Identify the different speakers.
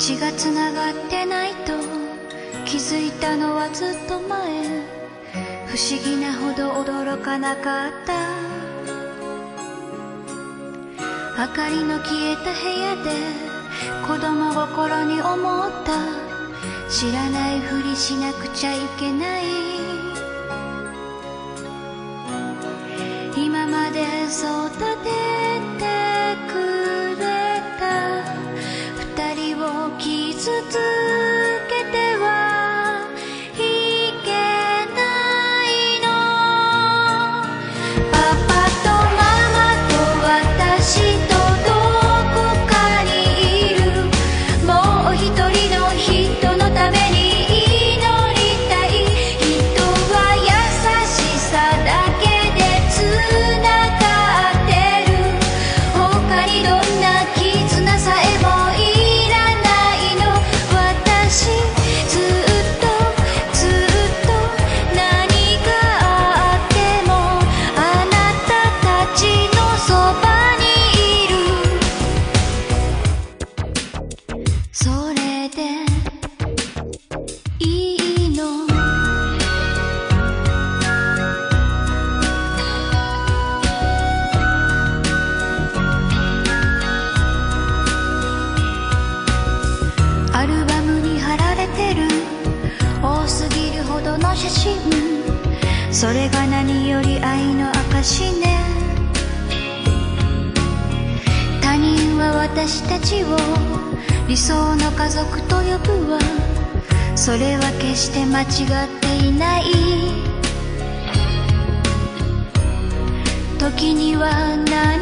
Speaker 1: 血がつながってないと気づいたのはずっと前。不思議なほど驚かなかった。明かりの消えた部屋で子供心に思った。知らないふりしなくちゃいけない。今まで育ててくれた二人を傷つけてはいけないの。パパとママと私とどこかにいる。もう一人の人のために祈りたい。人は優しさだけでつながってる。他にどんな絆さえもいらないの。私ずっとずっと何があってもあなたたちのそばにいる。それでいいの。アルバムに貼られてる多すぎるほどの写真。それが何より愛の証ね。他人は私たちを理想の家族と呼ぶわ。それは決して間違っていない。時には何